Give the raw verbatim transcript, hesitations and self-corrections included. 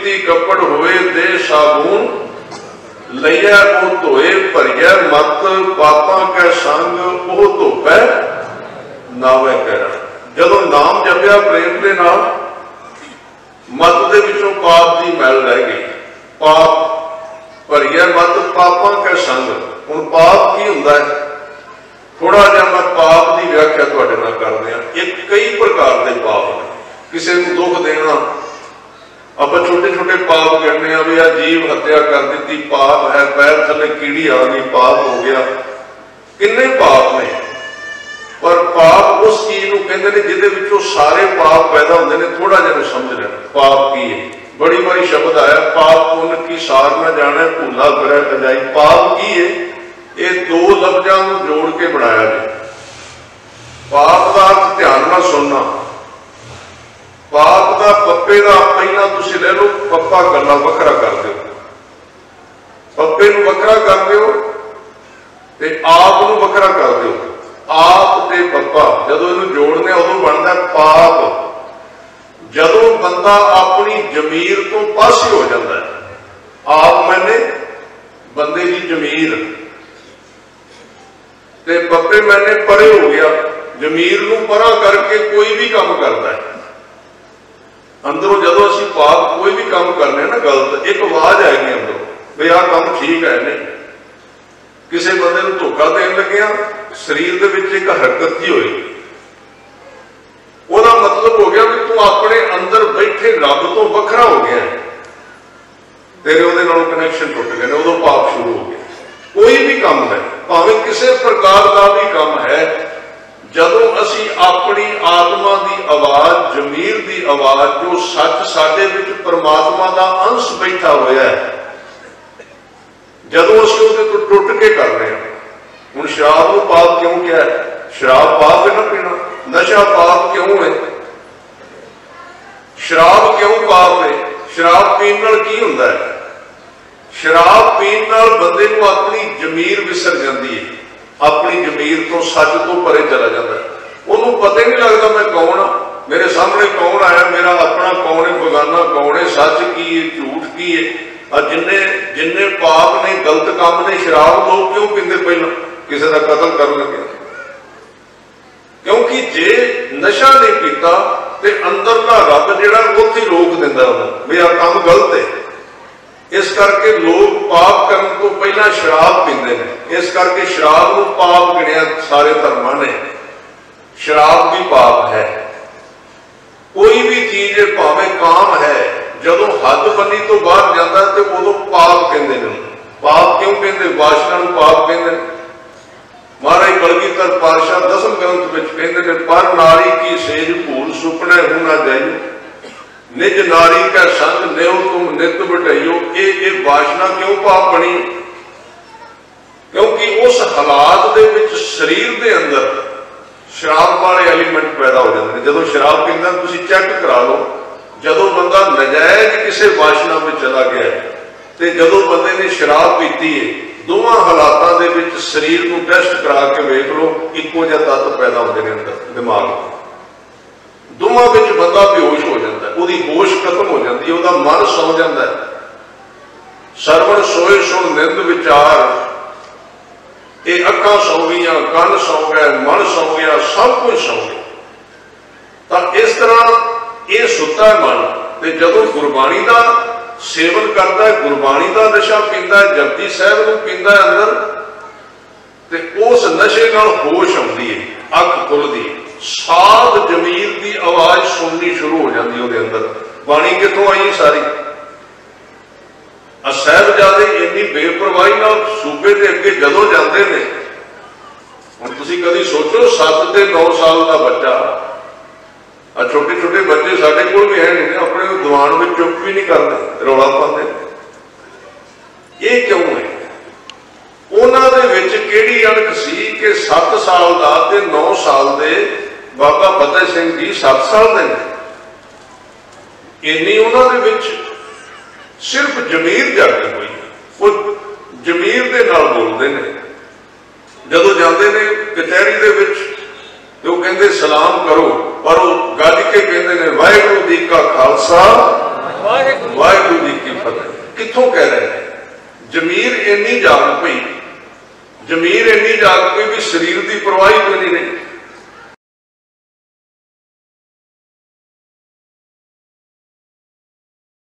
कीमती कपड़ होए दे साबून लिया वो धोए भरिया मत पापा कै संग वो धोपै नावे कह। जदों नाम जपिया प्रेम के नाल मत दे विचों पाप की मैल रह गई। पाप भरिया मत पापा कै संग। हुण पाप की हुंदा है? थोड़ा जिहा मैं पाप की व्याख्या तुहाडे नाल कर दियां। एक कई प्रकार के पाप ने। किसी को दुख देना, आप छोटे छोटे पाप करने भी आ जीव हत्या कर दी पाप है, पैर थले कीड़ी आ गई पाप हो गया, किन्ने पाप ने। पर पाप उस चीज को कहते हैं जिहदे विचों सारे पाप पैदा होंदे ने। थोड़ा जिहा समझ लें पाप की है। बड़ी बारी शब्द आया पाप पुण्य की सार न जाने भूला फिरै अजाई। पाप की है? ये दो लफ्जां नूं जोड़ के बनाया है। पाप का अर्थ ध्यान नाल सुनना। पाप का पप्पे का पहला तुसीं ले लो, पप्पा गल्ला वखरा कर दो, पप्पे नूं वखरा कर दो ते आप नूं वखरा कर दो। आप ते पप्पा जदों इहनूं जोड़ने उदों बनदा पाप। जदों बंदा अपनी जमीर तो पासे हो जाता है। आप मैंने बंदे की जमीर ते पप्पे मैंने परे हो गया। जमीर नूं परा करके कोई भी काम करता है। अंदरों जदों असीं पाप कोई भी काम करने ना गलत, एक आवाज आएगी अंदरों भी आ काम ठीक है नहीं। किसी बंदे नूं धोखा देन लग्या शरीर दे विच एक हरकत जी होई, ओहदा मतलब हो गया भी तू अपने अंदर बैठे रब तो वखरा हो गया, तेरे ओहदे नालों कनैक्शन टुट गए, उदों पाप शुरू हो गया। कोई भी काम है, भावें किसी प्रकार का भी काम है, जदों असी अपनी आत्मा की आवाज जमीर की आवाज जो सच साडे विच परमात्मा का अंश बैठा होया है, जदों असी उहदे तो टुट के कर रहे हैं। हुण शराब नूं पाप क्यों किया है? शराब पाप है ना पीना। नशा पाप क्यों है? शराब क्यों पाप है? शराब पीण नाल की हुंदा है? शराब पीण नाल बंदे नूं अपनी जमीर विसर जाती है, अपनी जमीर तो सच तो परे चला जाता है। उन्होंने पता ही नहीं लगता मैं कौन हाँ, मेरे सामने कौन आया, मेरा अपना कौन है, बगाना कौन है, सच की है, झूठ की है। और जिन्ने जिन्ने पाप ने गलत काम ने, शराब लोग क्यों पींदे? पहला किसी का कतल कर लगे, क्योंकि जे नशा नहीं पीता तो अंदर का रब जिहड़ा उत्थे रोक दिंदा भी आ काम गलत है। इस करके लोग पाप करने को पहला शराब पींदे ने। इस करके शराब को पाप गिणिया सारे धर्मां ने। शराब भी पाप है। कोई भी चीज भावें काम है, जदों हद बनी तो बाहर जाता है तो उदों पाप कहते हैं। पाप क्यों कहते? वासना नूं पाप कहते हैं। महाराज कलगीधर पातशाह दसम ग्रंथ में कहते हैं पर नारी की सेज भूल सुपने हूं ना जाइयो, निज नारी का संग नेओ तुम नित बटाइयो। ये ये वासना क्यों पाप बनी? क्योंकि उस हालात दे विच शरीर दे अंदर शराब वाले एलीमेंट पैदा हो जाते हैं। जदों शराब पींदा तुसीं चेक करा लो, जदों बंदा नजायज किसी वासना में चला गया है तो जदों बंदे ने शराब पीती है, दोवां हालातां दे विच शरीर को टेस्ट करा के वेख लो, इक्को जिहा तत्त पैदा होंदे ने अंदर दिमाग में। दोवां विच बंदा बेहोश हो जाता है, उसकी होश खत्म हो जाती है, उसका मन सौ जाता है। सरवण सोए सुन निंद विचार, ये अखां सौ गई, कन सौ गए, मन सौ गया, सब कुछ सौ गया। तो इस तरह ये सुता है मन। तो जदों गुरबाणी का सेवन करता है, गुरबाणी का नशा पींदा है, जपजी साहब को पींदा है अंदर, तो उस नशे नाल होश आउंदी है, अख खुलदी है, साध जमीर की आवाज सुननी शुरू हो जाती है। अंदर बाणी कितों आई सारी? साहिबजादे इन्नी बेपरवाही नाल सूबे के अगे जदों जाते हैं, हुण तुसीं कदी सोचो सत्त ते नौ साल का बच्चा, छोटे छोटे बच्चे साडे कोल भी है नहीं, अपने दीवान में चुप भी नहीं करते, रौला पाते। ये क्यों है? उन्हां दे विच किहड़ी अणख सी कि सत्त साल का ते नौ साल दे बाबा फतेह सिंह जी सत्त साल दे ने, इन्नी उन्हां दे विच सिर्फ जमीर जागी हुई, वो जमीर दे नाल बोलते हैं। जदों जाते हैं कचहरी दे विच तो कहते सलाम करो, पर वो गज के कहते हैं वाहिगुरू जी का खालसा वाहिगुरू जी की फतेह। कितों कह रहे हैं? जमीर इन्नी जाग पई, जमीर इन्नी जाग पई भी शरीर की परवाही कोई नहीं।